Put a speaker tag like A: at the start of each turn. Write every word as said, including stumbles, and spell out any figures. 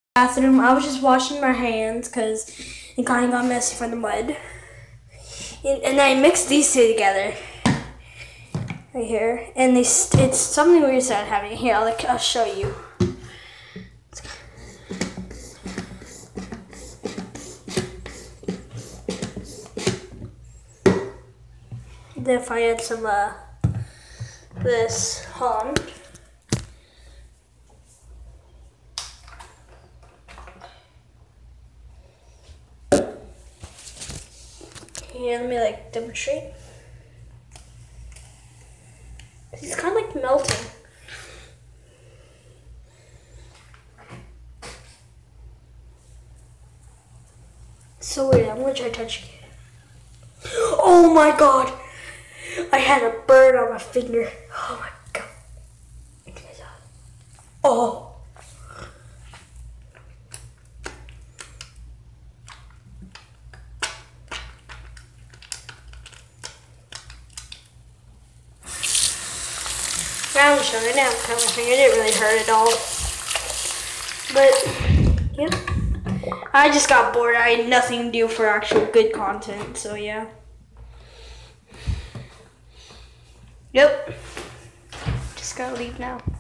A: Bathroom. I was just washing my hands because it kind of got messy from the mud. And, and I mixed these two together. Right here. And they, it's something weird that having here. I'll, I'll show you. Then if I add some, uh, this, hold on. Here, let me like demonstrate. It's kind of like melting. So weird, I'm gonna try touching it. Oh my god! I had a bird on my finger. Oh my god. Oh. I'm just showing it now. Cut my finger. It didn't really hurt at all. But, yeah. I just got bored. I had nothing to do for actual good content. So, yeah. Yep. Just gotta leave now.